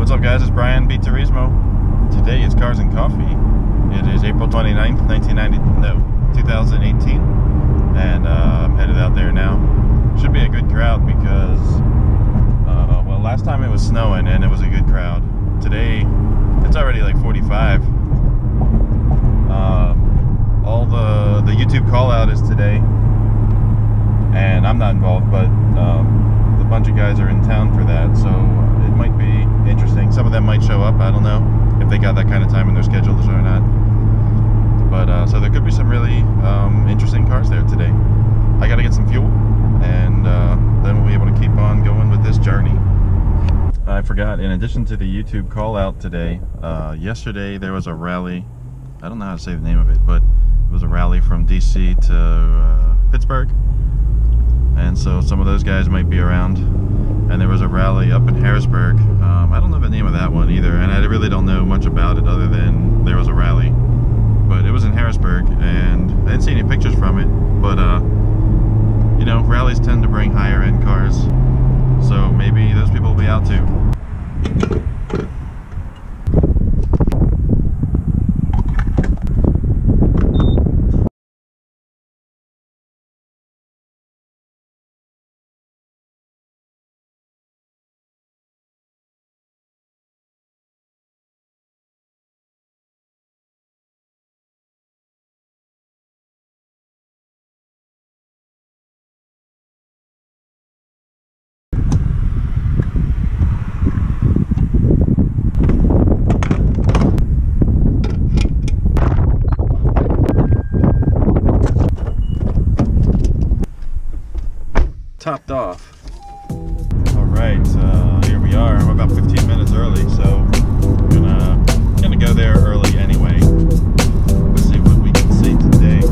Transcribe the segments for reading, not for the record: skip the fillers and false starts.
What's up guys, it's Brian B. Turismo. Today is Cars and Coffee. It is April 29th, 2018, and I'm headed out there now. Should be a good crowd because, well, last time it was snowing and it was a good crowd. Today, it's already like 45. All the YouTube call out is today, and I'm not involved, but a bunch of guys are in town for that, so it might be interesting. Some of them might show up, I don't know if they got that kind of time in their schedules or not. But so there could be some really interesting cars there today. I gotta get some fuel, and then we'll be able to keep on going with this journey. I forgot, in addition to the YouTube call out today, yesterday there was a rally. I don't know how to say the name of it, but it was a rally from DC to Pittsburgh, and so some of those guys might be around. And there was a rally up in Harrisburg. I don't know the name of that one either, and I really don't know much about it other than there was a rally. But it was in Harrisburg, and I didn't see any pictures from it. But you know, rallies tend to bring higher end cars, so maybe those people will be out too. Topped off. All right, here we are. I'm about 15 minutes early, so gonna go there early anyway. Let's see what we can see today.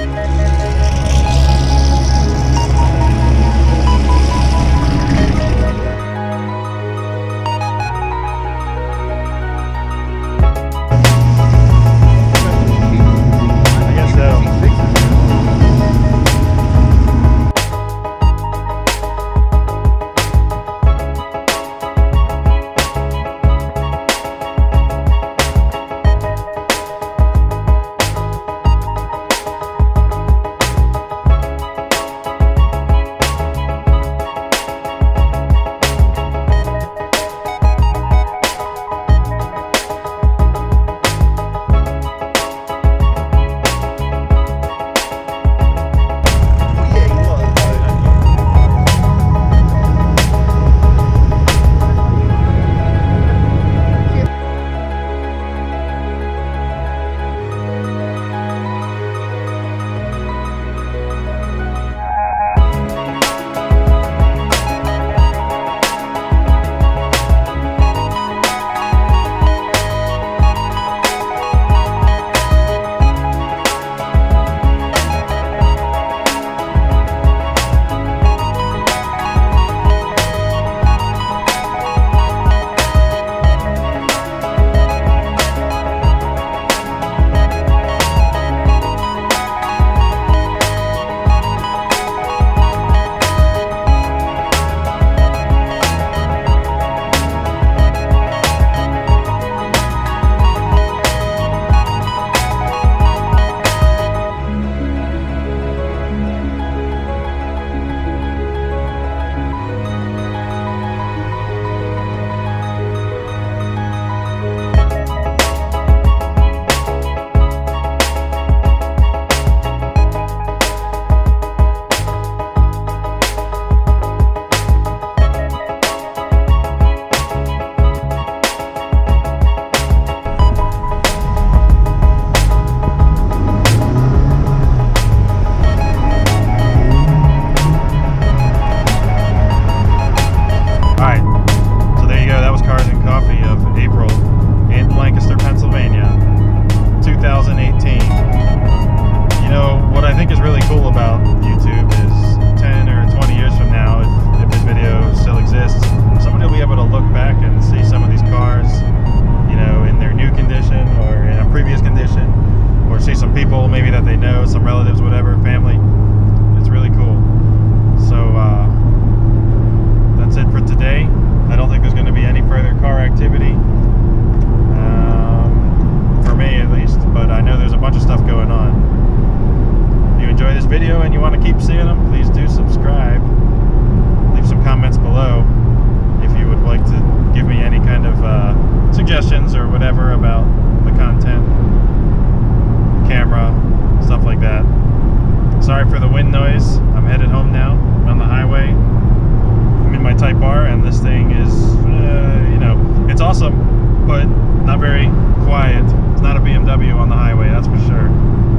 video and you want to keep seeing them, please do subscribe. Leave some comments below if you would like to give me any kind of suggestions or whatever about the content, camera, stuff like that. Sorry for the wind noise. I'm headed home now. I'm on the highway. I'm in my Type R, and this thing is, you know, it's awesome, but not very quiet. It's not a BMW on the highway, that's for sure.